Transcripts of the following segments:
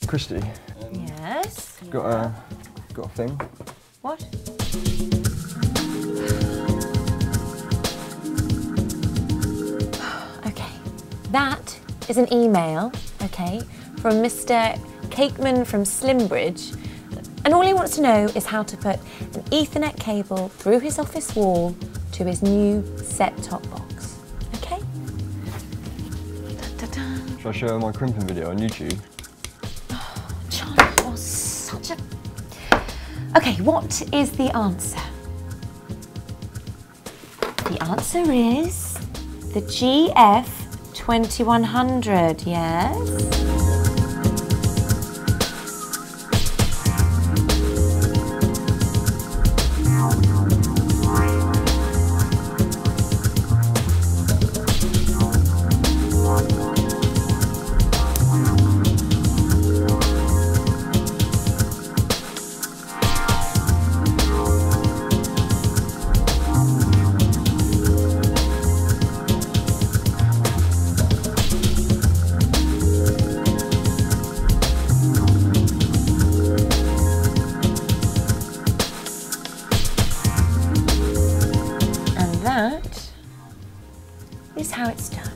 Kristy. Yes? Got a thing. What? Okay, that is an email, okay, from Mr. Cakeman from Slimbridge. And all he wants to know is how to put an Ethernet cable through his office wall to his new set-top box. Okay? Da, da, da. Shall I show her my crimping video on YouTube? Oh, John, you're such a... Okay, what is the answer? The answer is the GF2100, yes? That is how it's done.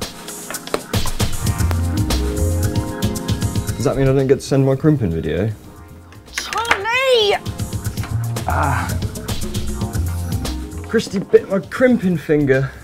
Does that mean I don't get to send my crimping video? Charlie! Kristy bit my crimping finger.